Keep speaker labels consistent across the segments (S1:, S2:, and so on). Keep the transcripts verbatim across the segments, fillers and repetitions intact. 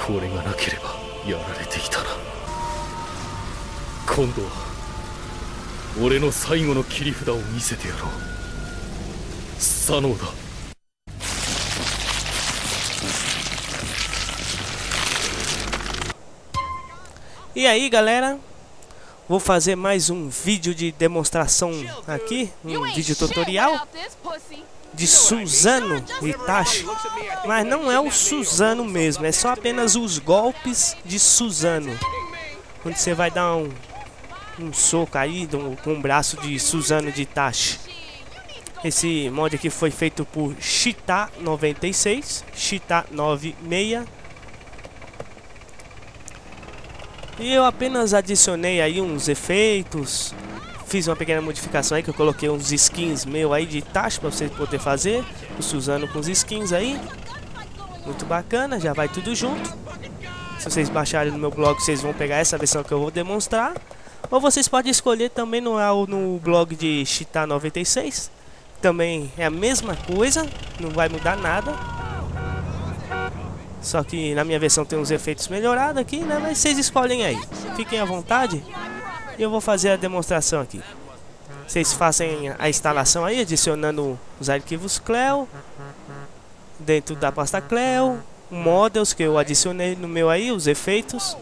S1: これがなければやられていたな。今度は俺の最後の切り札を見せてやろう。左脳だ。
S2: E aí, galera, vou fazer mais um vídeo de demonstração aqui, um vídeo tutorial de Susano Itachi, mas não é o Susano mesmo, é só apenas os golpes de Susano. Quando você vai dar um, um soco aí com um braço de Susano de Itachi. Esse mod aqui foi feito por Chita noventa e seis, Chita noventa e seis. E eu apenas adicionei aí uns efeitos, fiz uma pequena modificação aí que eu coloquei uns skins meu aí de Itachi para você poder fazer, o Susano com os skins aí. Muito bacana, já vai tudo junto. Se vocês baixarem no meu blog, vocês vão pegar essa versão que eu vou demonstrar. Ou vocês podem escolher também no, no blog de Chita noventa e seis. Também é a mesma coisa, não vai mudar nada. Só que na minha versão tem uns efeitos melhorados aqui, né? Mas vocês escolhem aí. Fiquem à vontade. E eu vou fazer a demonstração aqui. Vocês fazem a instalação aí, adicionando os arquivos Cleo. Dentro da pasta Cleo. Models que eu adicionei no meu aí, os efeitos.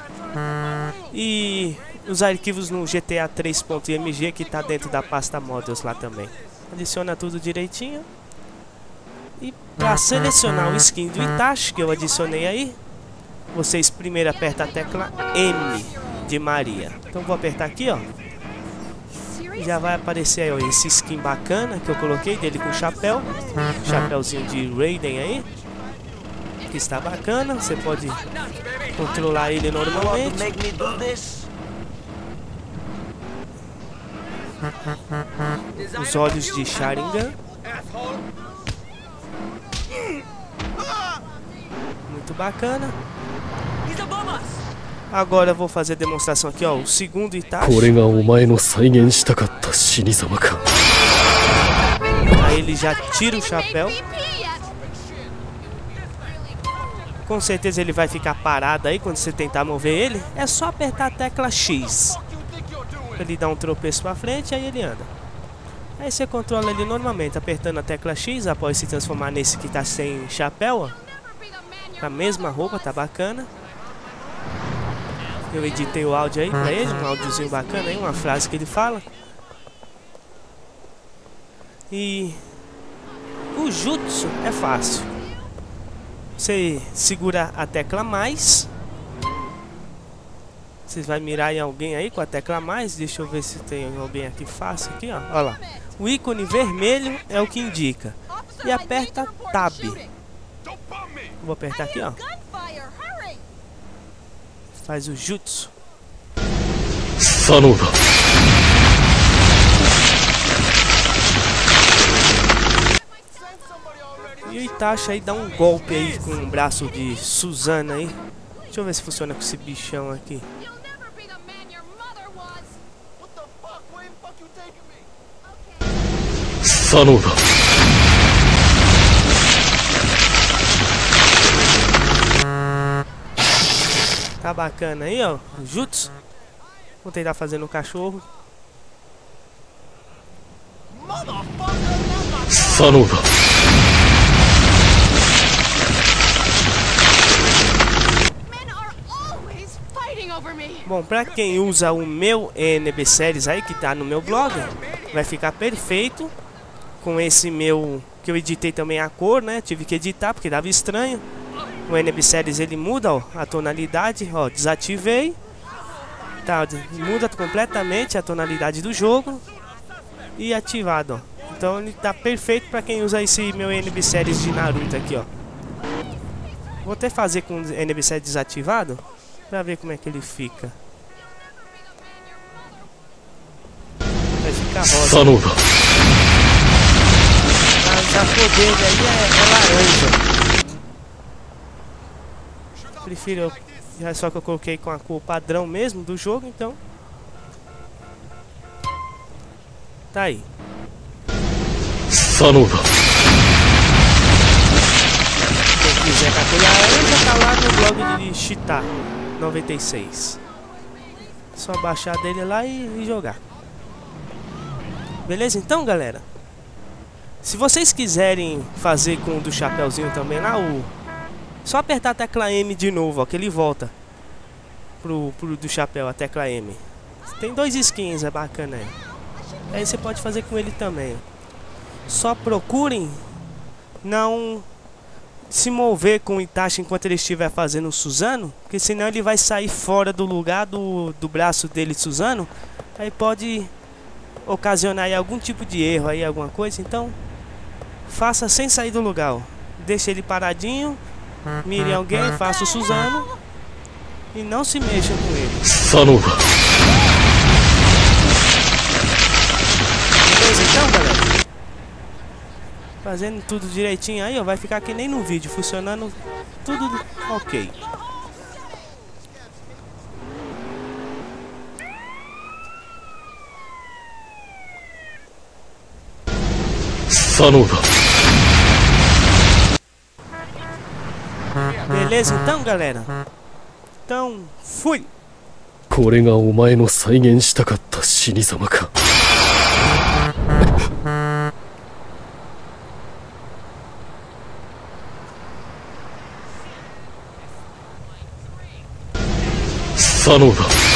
S2: E os arquivos no G T A três ponto M G que está dentro da pasta Models lá também. Adiciona tudo direitinho. E para selecionar o skin do Itachi que eu adicionei aí, vocês primeiro apertam a tecla M de Maria. Então vou apertar aqui, ó. Já vai aparecer aí, ó, esse skin bacana que eu coloquei dele com chapéu, chapéuzinho de Raiden aí, que está bacana. Você pode controlar ele normalmente. Os olhos de Sharingan. Muito bacana. Agora eu vou fazer a demonstração aqui, ó, o segundo Itachi. Aí ele já tira o chapéu. Com certeza ele vai ficar parado aí quando você tentar mover ele. É só apertar a tecla X. Ele dá um tropeço pra frente, aí ele anda. Aí você controla ele normalmente, apertando a tecla X após se transformar nesse que tá sem chapéu, ó. A mesma roupa, tá bacana. Eu editei o áudio aí pra ele, um áudiozinho bacana aí, uma frase que ele fala. E o jutsu é fácil. Você segura a tecla mais. Vocês vão mirar em alguém aí com a tecla mais. Deixa eu ver se tem alguém aqui fácil aqui, ó. Olha lá. O ícone vermelho é o que indica. E aperta Tab. Vou apertar aqui, ó. Faz o jutsu.
S1: Sanoda.
S2: E o Itachi aí dá um golpe aí com o braço de Susano aí. Deixa eu ver se funciona com esse bichão aqui.
S1: Sanoda.
S2: Tá bacana aí, ó, o jutsu. Vou tentar fazer no cachorro.
S1: Sanoda.
S2: Bom, pra quem usa o meu N B Series aí, que tá no meu blog, vai ficar perfeito. Com esse meu, que eu editei também a cor, né? Tive que editar porque dava estranho. O N B Series ele muda, ó, a tonalidade, ó, desativei. Tá, muda completamente a tonalidade do jogo. E ativado, ó. Então ele tá perfeito pra quem usa esse meu N B Series de Naruto aqui, ó. Vou até fazer com o N B Series desativado pra ver como é que ele fica. Vai ficar rosa. Mas a cor dele aí é, é laranja. Prefiro, já só que eu coloquei com a cor padrão mesmo do jogo, então. Tá aí. quiser capturar ele, já tá lá no blog de Cheetah noventa e seis. Só baixar dele lá e, e jogar. Beleza? Então, galera, se vocês quiserem fazer com o do Chapeuzinho também lá, o... só apertar a tecla M de novo, ó, que ele volta pro, pro do chapéu, a tecla M. Tem dois skins, é bacana aí. Aí você pode fazer com ele também. Só procurem não se mover com o Itachi enquanto ele estiver fazendo o Susanoo, porque senão ele vai sair fora do lugar do, do braço dele, Susanoo. Aí pode ocasionar aí algum tipo de erro aí, alguma coisa. Então faça sem sair do lugar, ó. Deixa ele paradinho, mire alguém, faça o Susanoo e não se mexa com ele.
S1: Sanoo.
S2: Beleza então, galera? Fazendo tudo direitinho aí, ó, vai ficar que nem no vídeo, funcionando tudo ok.
S1: Sanoo.
S2: Beleza então, galera? Então, fui!
S1: これがお前の再現したかった死に様か。サノーだ。